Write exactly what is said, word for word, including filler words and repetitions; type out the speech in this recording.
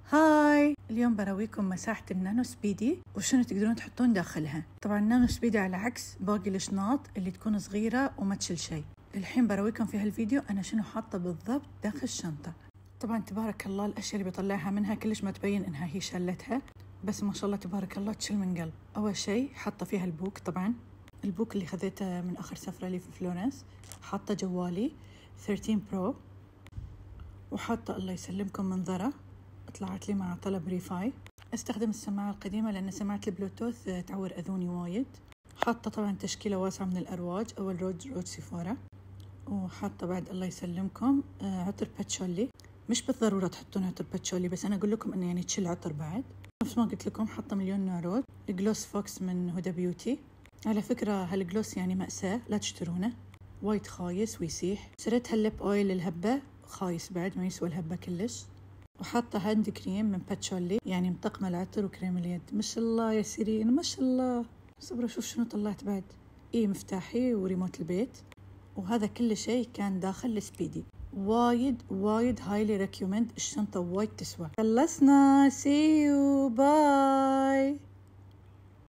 هاي، اليوم براويكم مساحة النانو سبيدي وشنو تقدرون تحطون داخلها. طبعا النانو سبيدي على عكس باقي الشناط اللي تكون صغيرة وما تشيل شيء. الحين براويكم في هالفيديو أنا شنو حاطة بالضبط داخل الشنطة. طبعا تبارك الله الأشياء اللي بطلعها منها كلش ما تبين إنها هي شلتها، بس ما شاء الله تبارك الله تشيل من قلب. أول شيء حاطة فيها البوك، طبعا البوك اللي خذيته من آخر سفرة لي في فلورنس. حاطة جوالي ثيرتين برو، وحاطة الله يسلمكم منظرة طلعت لي مع طلب ريفاي. استخدم السماعة القديمة لأن سماعة البلوتوث تعور أذوني وايد. حاطة طبعا تشكيلة واسعة من الأرواج، أول روج روج سيفورا، وحاطة بعد الله يسلمكم عطر باتشولي. مش بالضرورة تحطون عطر باتشولي، بس أنا أقول لكم إنه يعني تشيل عطر بعد. نفس ما قلت لكم حاطة مليون نارود. الجلوس فوكس من هدى بيوتي. على فكرة هالجلوس يعني مأساة، لا تشترونه، وايد خايس ويسيح. شريت هالليب أويل الهبة، خايس بعد ما يسوى الهبة كلش. وحاطة هاند كريم من باتشولي، يعني مطقمة العطر وكريم اليد. ما شاء الله يا سيرين، ما شاء الله. صبرا شوف شنو طلعت بعد. ايه مفتاحي وريموت البيت، وهذا كل شيء كان داخل السبيدي. وايد وايد هايلي ريكومند، الشنطة وايد تسوى. خلصنا، سي يو باي.